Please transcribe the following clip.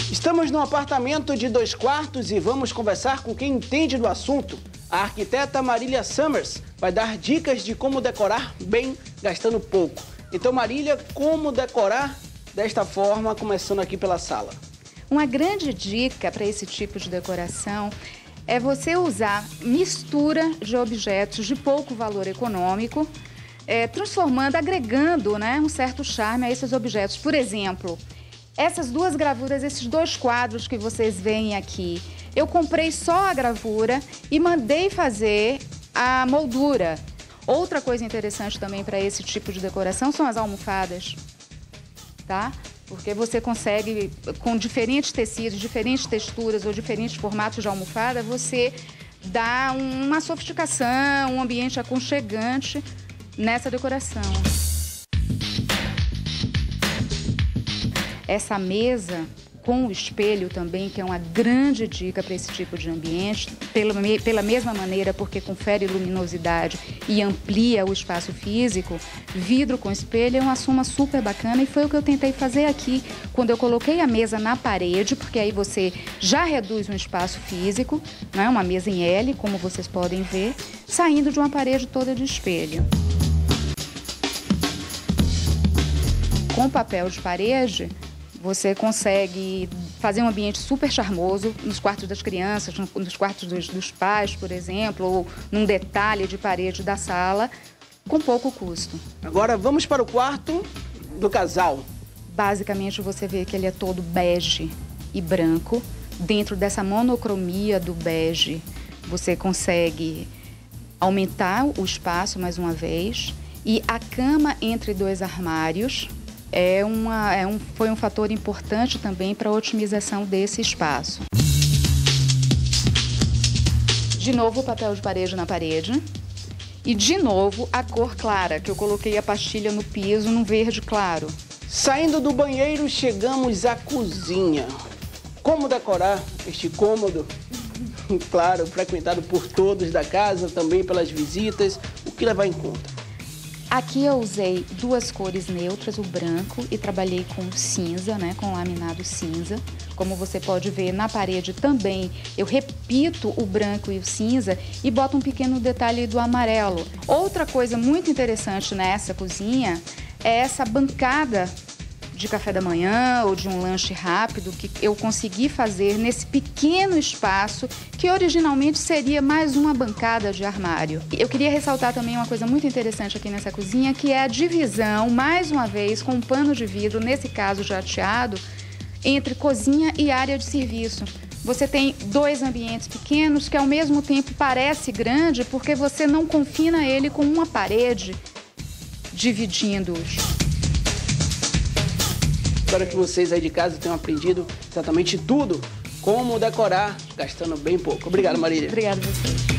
Estamos num apartamento de 2 quartos e vamos conversar com quem entende do assunto. A arquiteta Marília Summers vai dar dicas de como decorar bem, gastando pouco. Então, Marília, como decorar desta forma, começando aqui pela sala? Uma grande dica para esse tipo de decoração é você usar mistura de objetos de pouco valor econômico, transformando, agregando, né, um certo charme a esses objetos. Por exemplo, essas duas gravuras, esses 2 quadros que vocês veem aqui, eu comprei só a gravura e mandei fazer a moldura. Outra coisa interessante também para esse tipo de decoração são as almofadas, tá? Porque você consegue, com diferentes tecidos, diferentes texturas ou diferentes formatos de almofada, você dá uma sofisticação, um ambiente aconchegante nessa decoração. Essa mesa com o espelho também, que é uma grande dica para esse tipo de ambiente, pela mesma maneira, porque confere luminosidade e amplia o espaço físico, vidro com espelho é uma soma super bacana e foi o que eu tentei fazer aqui, quando eu coloquei a mesa na parede, porque aí você já reduz um espaço físico, não é uma mesa em L, como vocês podem ver, saindo de uma parede toda de espelho. Com papel de parede, você consegue fazer um ambiente super charmoso nos quartos das crianças, nos quartos dos pais, por exemplo, ou num detalhe de parede da sala, com pouco custo. Agora vamos para o quarto do casal. Basicamente você vê que ele é todo bege e branco. Dentro dessa monocromia do bege, você consegue aumentar o espaço mais uma vez. E a cama entre 2 armários foi um fator importante também para a otimização desse espaço. De novo o papel de parede na parede. E de novo a cor clara, que eu coloquei a pastilha no piso num verde claro. Saindo do banheiro, chegamos à cozinha. Como decorar este cômodo? Claro, frequentado por todos da casa, também pelas visitas. O que levar em conta? Aqui eu usei 2 cores neutras, o branco, e trabalhei com cinza, né, com laminado cinza. Como você pode ver na parede também, eu repito o branco e o cinza e boto um pequeno detalhe do amarelo. Outra coisa muito interessante nessa cozinha é essa bancada de café da manhã ou de um lanche rápido que eu consegui fazer nesse pequeno espaço que originalmente seria mais uma bancada de armário. Eu queria ressaltar também uma coisa muito interessante aqui nessa cozinha, que é a divisão, mais uma vez, com um pano de vidro, nesse caso jateado, entre cozinha e área de serviço. Você tem 2 ambientes pequenos que ao mesmo tempo parece grande porque você não confina ele com uma parede dividindo-os. Espero que vocês aí de casa tenham aprendido exatamente tudo, como decorar, gastando bem pouco. Obrigado, Marília. Obrigada a você.